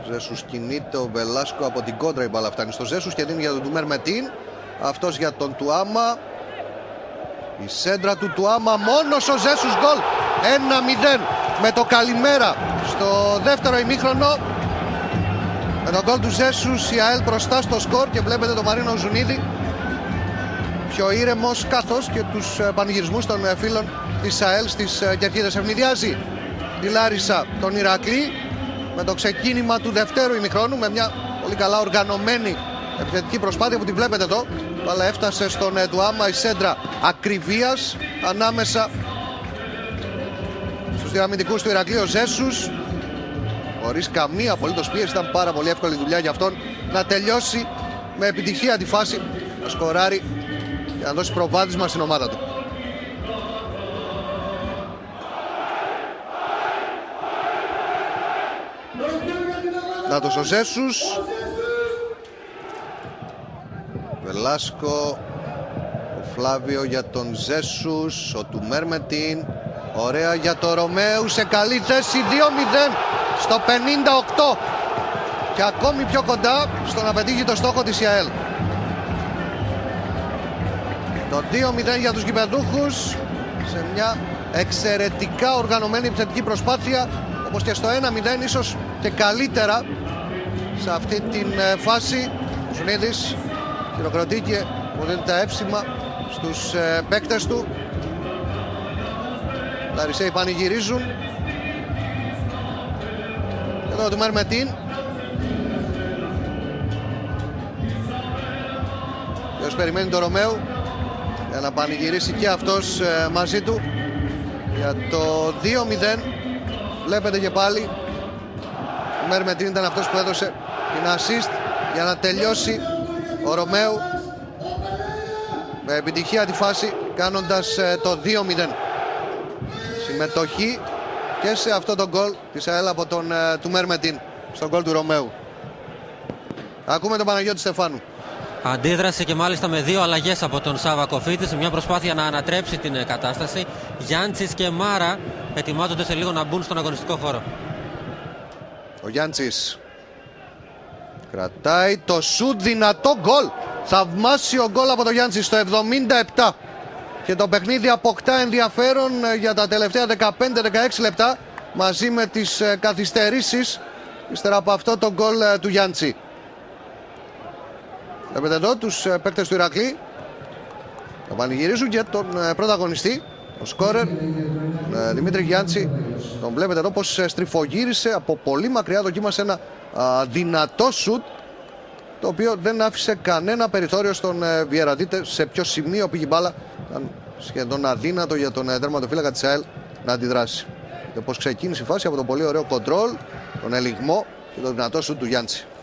Ζέσους κινείται, ο Βελάσκο από την κόντρα, η μπάλα φτάνει στο Ζέσους και δίνει για τον Τουμέρ Μετίν. Αυτός για τον Τουάμα. Η σέντρα του Τουάμα, μόνος ο Ζέσους, γκολ. 1-0 με το καλημέρα στο δεύτερο ημίχρονο. Με τον γκολ του Ζέσους η ΑΕΛ μπροστά στο σκορ και βλέπετε τον Μαρίνο Ζουνίδη πιο ήρεμος, καθώς και τους πανηγυρισμούς των φίλων της ΑΕΛ στις κερκίδες. Ευνηδιάζει τη Λάρισα τον Ηρακλή με το ξεκίνημα του δευτέρου ημιχρόνου, με μια πολύ καλά οργανωμένη επιθετική προσπάθεια που τη βλέπετε εδώ, αλλά έφτασε στον Τουάμα η σέντρα ακριβίας ανάμεσα στους διαμυντικούς του Ηρακλή. Ο Ζέσους χωρίς καμία απολύτως πίεση, ήταν πάρα πολύ εύκολη δουλειά για αυτόν να τελειώσει με επιτυχία τη φάση, να σκοράρει και να δώσει προβάδισμα στην ομάδα του. Νάτος ο Ζέσους, Βελάσκο, ο Φλάβιο για τον Ζέσους, ο Τουμέρ Μετίν, ωραία για το Ρωμαίου, σε καλή θέση, 2-0 στο 58 και ακόμη πιο κοντά στο να πετύχει το στόχο της ΙΑΕΛ. Το 2-0 για τους γηπεδούχους σε μια εξαιρετικά οργανωμένη επιθετική προσπάθεια, όπως και στο 1-0, ίσως και καλύτερα σε αυτή την φάση. Ο Ζουνίδης χειροκροτεί και μου δίνει τα εύσημα στους παίκτες του. Τα Ρισέοι πανηγυρίζουν. Εδώ ο Τουμέρ Μετίν, ποιος περιμένει το Ρωμαίου για να πανηγυρίσει και αυτός μαζί του για το 2-0. Βλέπετε και πάλι ο Τουμέρ Μετίν ήταν αυτός που έδωσε την assist για να τελειώσει ο Ρωμαίου με επιτυχία τη φάση, κάνοντας το 2-0. Συμμετοχή και σε αυτό το γκολ της ΑΕΛ από τον Τουμέρ Μετίν, στον γκολ του Ρωμαίου. Ακούμε τον Παναγιώτη Στεφάνου. Αντίδρασε και μάλιστα με 2 αλλαγές από τον Σάβα Κοφίτη σε μια προσπάθεια να ανατρέψει την κατάσταση. Γιάντσης και Μάρα ετοιμάζονται σε λίγο να μπουν στον αγωνιστικό χώρο. Ο Γιάντσης κρατάει το σουτ, δυνατό γκολ. Θαυμάσιο γκολ από τον Γιάντσι στο 77. Και το παιχνίδι αποκτά ενδιαφέρον για τα τελευταία 15-16 λεπτά, μαζί με τις καθυστερήσεις ύστερα από αυτό το γκολ του Γιάντσι. Βλέπετε εδώ τους παίκτες του Ηρακλή να πανηγυρίζουν και τον πρωταγωνιστή, ο σκόρερ Δημήτρη Γιάντσι. Τον βλέπετε εδώ πως στριφογύρισε από πολύ μακριά, δοκίμασε ένα δυνατό σουτ, το οποίο δεν άφησε κανένα περιθώριο στον Βιέρα. Δείτε σε ποιο σημείο πήγε η μπάλα. Ήταν σχεδόν αδύνατο για τον τερματοφύλακα της ΑΕΛ να αντιδράσει. Και πως ξεκίνησε η φάση από τον πολύ ωραίο κοντρόλ, τον ελιγμό και το δυνατό σουτ του Γιάντσι.